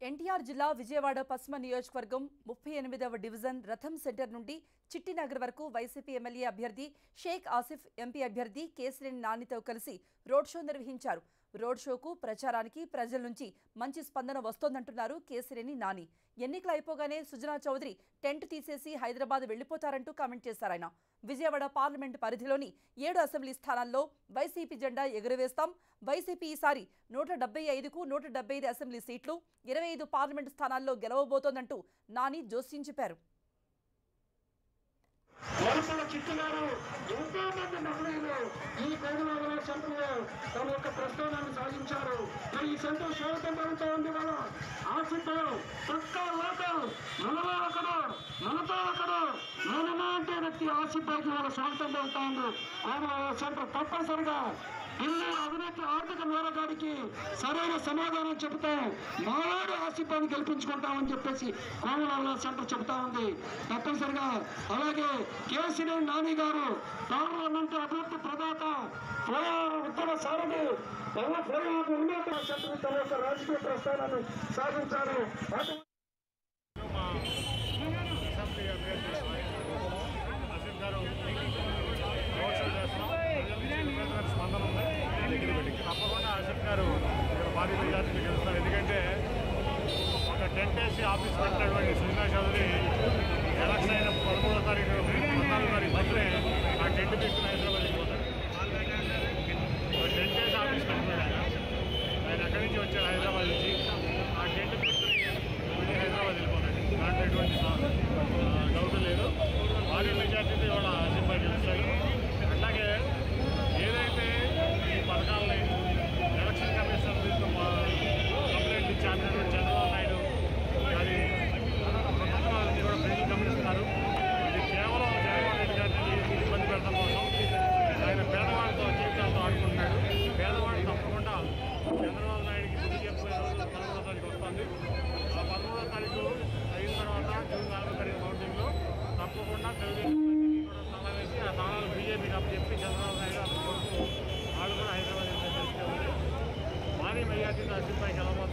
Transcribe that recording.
ఎన్టీఆర్ జిల్లా విజయవాడ పశ్చిమ నియోజకవర్గం 38వ డివిజన్ రథం సెంటర్ నుండి చిట్టినగర్ వరకు వైసీపీ ఎమ్మెల్యే అభ్యర్థి షేక్ ఆసిఫ్ ఎంపీ అభ్యర్థి కేసినేని నానితో కలిసి రోడ్ షో నిర్వహించారు. రోడ్ షోకు ప్రచారానికి ప్రజల నుంచి మంచి స్పందన వస్తోందంటున్నారు కేసినేని నాని. ఎన్నికలు అయిపోగానే సుజనా చౌదరి టెంట్ తీసేసి హైదరాబాద్ వెళ్లిపోతారంటూ కామెంట్ చేశారాయన. విజయవాడ పార్లమెంట్ పరిధిలోని 7 అసెంబ్లీ స్థానాల్లో వైసీపీ జెండా ఎగురవేస్తాం. వైసీపీ ఈసారి 175కు 175 అసెంబ్లీ సీట్లు, 25 పార్లమెంటు స్థానాల్లో గెలవబోతోందంటూ నాని జోస్యం చెప్పారు. ఎంతో మంది మహిళలు ఈ కోనవాడ సెంటర్లో తమ యొక్క ప్రస్థానాన్ని సాధించారు. మరి ఈ సెంటర్ స్వాగతం పడుతూ ఉంది. వాళ్ళ ఆశిద్దాం పక్కా లోకం మనలో ఒకడు మనతో ఒకడు మనమా అంటే వ్యక్తి ఆశిద్దాకి వాళ్ళ స్వాగతం పడుతూ ఉంది. కోనవాడ సెంటర్ తప్పనిసరిగా ఢిల్లీ అవినీతి ఆర్థిక నేరగాడికి సరైన సమాధానం చెబుతాం, మాలాడు ఆశిద్దాన్ని గెలిపించుకుంటామని చెప్పేసి కోనవాడ సెంటర్ చెబుతా ఉంది. తప్పనిసరిగా అలాగే కేసినేని నాని గారు పార్లమెంటు అభివృద్ధి ప్రదాత, ఉత్తర సారథి, ఉన్నత సెంటర్ తన యొక్క రాజకీయ ప్రస్థానాన్ని సాధించారు. తప్పకుండా ఆసిఫ్ గారు భారీ మెజార్టీని గెలుస్తారు. ఎందుకంటే ఒక టెంట్ వేసి ఆఫీస్ పెట్టినటువంటి సుజనా చౌదరి ఎలక్షన్ అయిన 13వ తారీఖు 14వ తారీఖు మధ్యనే ఆ టెంట్ తీసుకుని హైదరాబాద్ వెళ్ళిపోతాడు. టెంట్ వేసి ఆఫీస్ పెట్టినాడు ఆయన అక్కడి నుంచి వచ్చాడు హైదరాబాద్ నుంచి. ఆ టెంట్ తీసుకుని మళ్ళీ హైదరాబాద్ వెళ్ళిపోతాడు. దాంట్లో ఎటువంటి డౌట్ లేదు. భారీ మెజార్టీతో ఇవాళ ఆసిఫ్ గారు గెలుస్తాడు. అట్లాగే ఏదైతే ఈ పథకాలని ఎలక్షన్ కమిషన్ కంప్లైంట్ ఇచ్చి అన్నటువంటి చంద్రబాబు నాయుడు అది ప్రభుత్వాన్ని కూడా ప్రజలు గమనిస్తున్నారు. ఇది కేవలం జగన్మోహన్ రెడ్డి గారిని ఇబ్బంది పెట్టడం కోసం ఆయన పేదవాళ్ళతో జీవితాలతో ఆడుకుంటున్నాడు. పేదవాళ్ళు తప్పకుండా చంద్రబాబు నాయుడికి బుద్ధి చెప్పే రోజు 13వ తారీఖు వస్తుంది. ఆ 13వ తారీఖు అయిన తర్వాత జూన్ 4వ తారీఖు కౌంటింగ్లో తప్పకుండా తెలుగుదేశం కూడా సలహా వేసి ఆ స్థానాలు బీజేపీకి అప్పచెప్పి చంద్రబాబు నాయుడు అప్పటి వరకు వాళ్ళు కూడా హైదరాబాద్ భారీ మెజార్టీతో ఆసిఫ్ పైకి